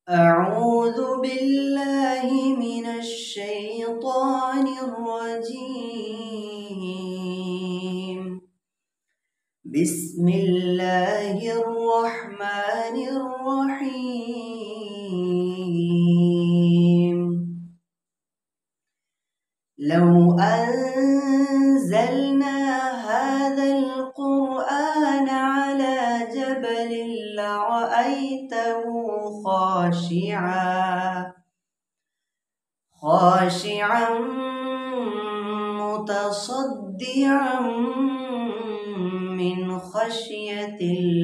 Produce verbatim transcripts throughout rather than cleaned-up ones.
أعوذ بالله من الشيطان الرجيم. بسم الله الرحمن الرحيم. لو أنزلنا هذا القرآن على جبل لرأيته خاشعا خاشعا متصدعا من خشية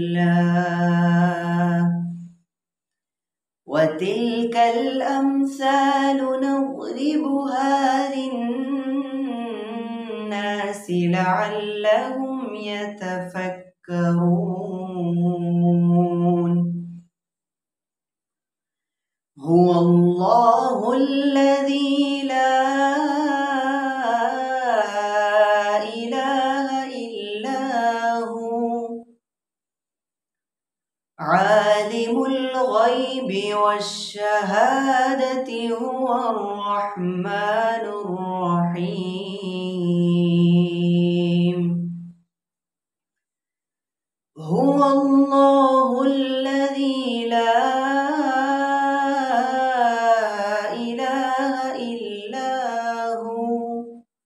الله. وتلك الأمثال نضربها للناس لعلهم يتفكرون. هو الله الذي لا إله إلا هو عالم الغيب والشهادة هو الرحمن الرحيم. هو الله الذي لا إله إلا هو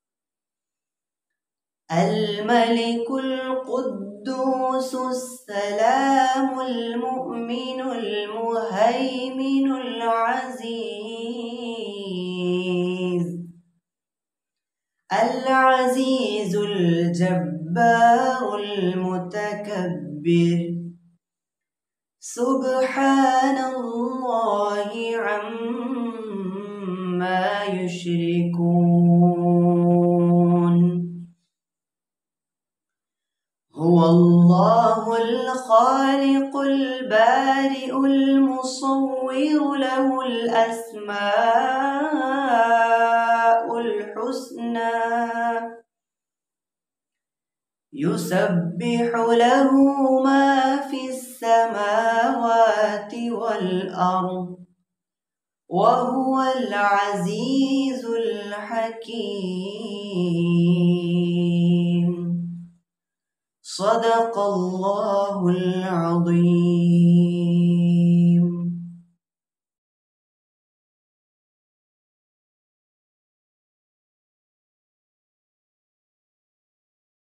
الملك القدوس السلام المؤمن المهيمن العزيز العزيز الجبار المتكبر. سبحان الله عما يشركون. هو الله الخالق البارئ المصور له الأسماء الحسنى يسبح له ما في السماوات والأرض وهو العزيز الحكيم. صدق الله العظيم.